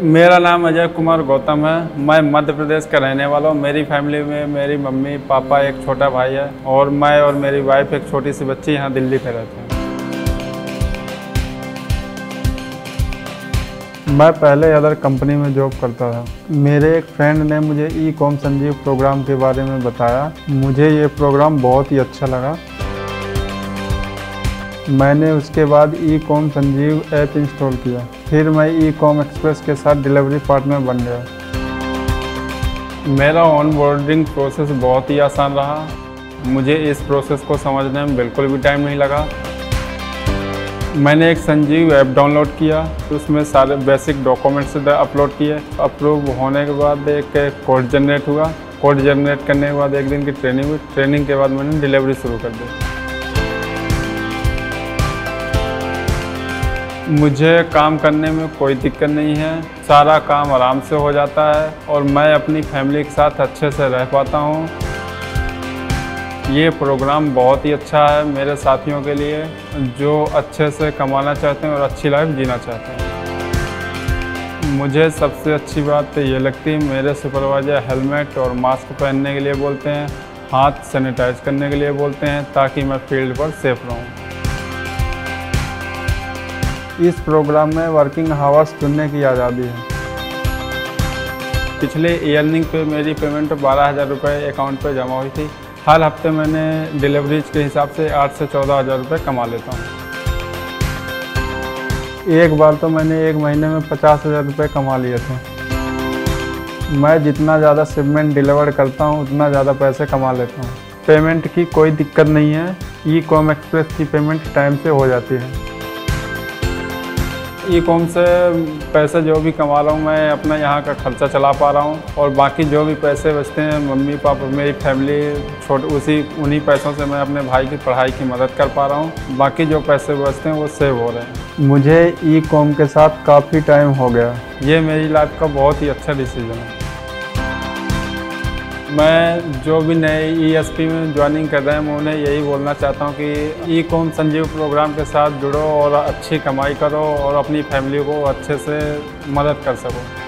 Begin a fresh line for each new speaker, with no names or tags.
मेरा नाम अजय कुमार गौतम है। मैं मध्य प्रदेश का रहने वाला हूँ। मेरी फैमिली में मेरी मम्मी पापा, एक छोटा भाई है और मैं और मेरी वाइफ, एक छोटी सी बच्ची यहाँ दिल्ली पे रहते हैं। मैं पहले अदर कंपनी में जॉब करता था। मेरे एक फ्रेंड ने मुझे ई-कॉम संजीव प्रोग्राम के बारे में बताया। मुझे ये प्रोग्राम बहुत ही अच्छा लगा। मैंने उसके बाद ई-कॉम संजीव ऐप इंस्टॉल किया। फिर मैं ई-कॉम एक्सप्रेस के साथ डिलीवरी पार्टनर बन गया। मेरा ऑनबोर्डिंग प्रोसेस बहुत ही आसान रहा। मुझे इस प्रोसेस को समझने में बिल्कुल भी टाइम नहीं लगा। मैंने एक संजीव ऐप डाउनलोड किया, उसमें सारे बेसिक डॉक्यूमेंट्स अपलोड किए। अप्रूव होने के बाद एक कोड जनरेट हुआ। कोड जनरेट करने के बाद एक दिन की ट्रेनिंग हुई। ट्रेनिंग के बाद मैंने डिलीवरी शुरू कर दी। मुझे काम करने में कोई दिक्कत नहीं है। सारा काम आराम से हो जाता है और मैं अपनी फैमिली के साथ अच्छे से रह पाता हूँ। ये प्रोग्राम बहुत ही अच्छा है मेरे साथियों के लिए, जो अच्छे से कमाना चाहते हैं और अच्छी लाइफ जीना चाहते हैं। मुझे सबसे अच्छी बात तो ये लगती है, मेरे सुपरवाइजर हेलमेट और मास्क पहनने के लिए बोलते हैं, हाथ सैनिटाइज करने के लिए बोलते हैं, ताकि मैं फील्ड पर सेफ रहूँ। इस प्रोग्राम में वर्किंग आवर्स चुनने की आज़ादी है। पिछले ईयरनिंग पे मेरी पेमेंट 12,000 रुपये अकाउंट पे जमा हुई थी। हर हफ्ते मैंने डिलीवरीज के हिसाब से 8 से 14,000 रुपये कमा लेता हूँ। एक बार तो मैंने एक महीने में 50,000 रुपये कमा लिए थे। मैं जितना ज़्यादा शिपमेंट डिलीवर करता हूँ उतना ज़्यादा पैसे कमा लेता हूँ। पेमेंट की कोई दिक्कत नहीं है। ई-कॉम एक्सप्रेस की पेमेंट टाइम से हो जाती है। ई-कॉम से पैसे जो भी कमा रहा हूँ, मैं अपना यहाँ का खर्चा चला पा रहा हूँ और बाकी जो भी पैसे बचते हैं, मम्मी पापा, मेरी फैमिली, उन्हीं पैसों से मैं अपने भाई की पढ़ाई की मदद कर पा रहा हूँ। बाकी जो पैसे बचते हैं वो सेव हो रहे हैं। मुझे ई-कॉम के साथ काफ़ी टाइम हो गया। ये मेरी लाइफ का बहुत ही अच्छा डिसीजन है। मैं जो भी नए ESP में ज्वाइनिंग कर रहे हैं, मैं उन्हें यही बोलना चाहता हूँ कि ई-कॉम संजीव प्रोग्राम के साथ जुड़ो और अच्छी कमाई करो और अपनी फैमिली को अच्छे से मदद कर सको।